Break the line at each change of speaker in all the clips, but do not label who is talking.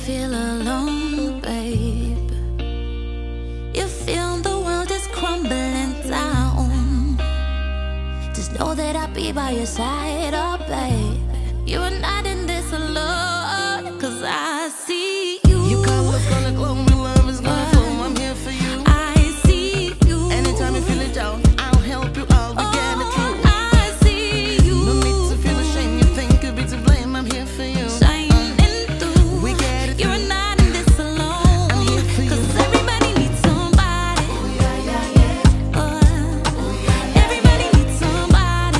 feel alone, babe. You feel the world is crumbling down. Just know that I'll be by your side, oh babe. You are not in this alone, 'cause I see you.
You got what's gonna glow, my love is gonna flow. I'm here for you.
I see you.
Anytime you feel it down, I'll help you out. We get it through.
I see you.
No need to feel ashamed. You think you'd be to blame. I'm here for you.
Shining through.
We get it
You're
through.
not in this alone.
I'm here for you.
'Cause everybody needs somebody. Everybody needs somebody.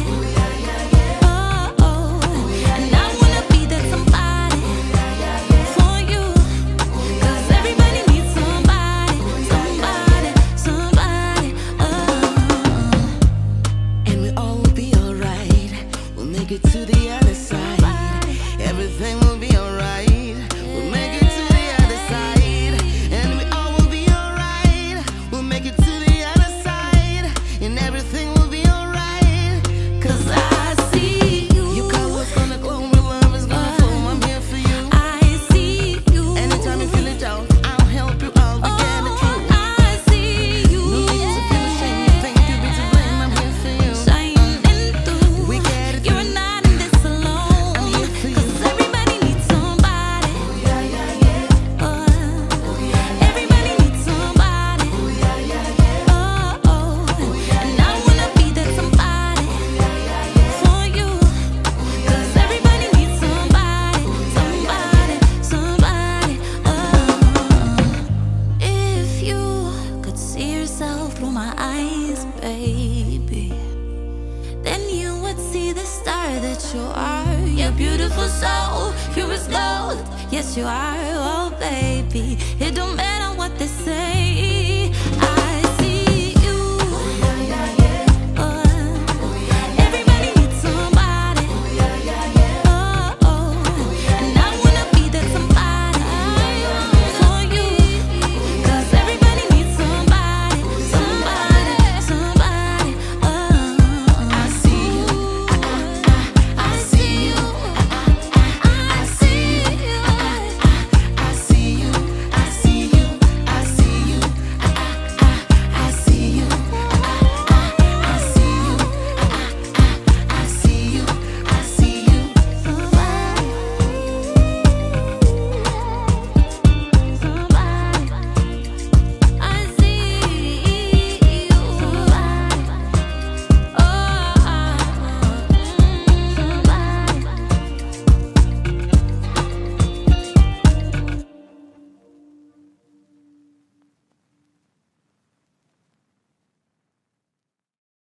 And I wanna be that somebody for you. 'Cause everybody needs somebody, somebody.
And we all will be alright. We'll make it to the other side. Everything will be alright. We'll make it to the other side. And we all will be alright. We'll make it to the other side. And everything will be alright. 'Cause
I see you.
you got what's gonna glow. My love is gonna flow. I'm here for you.
I see you.
Anytime you feel it down, I'll help you out. We get it through.
I see you.
No need to feel ashamed. You think you'd be to blame. I'm here for you.
Shining through.
We get it
You're
through.
not in this alone.
I'm here for you.
'Cause everybody needs somebody. Everybody needs somebody. And I wanna be that somebody for you. 'Cause everybody needs somebody. If you could see yourself through my eyes, baby, then you would see the star that you are. You're beautiful soul, pure as gold. Yes, you are, oh baby. It don't matter what they say.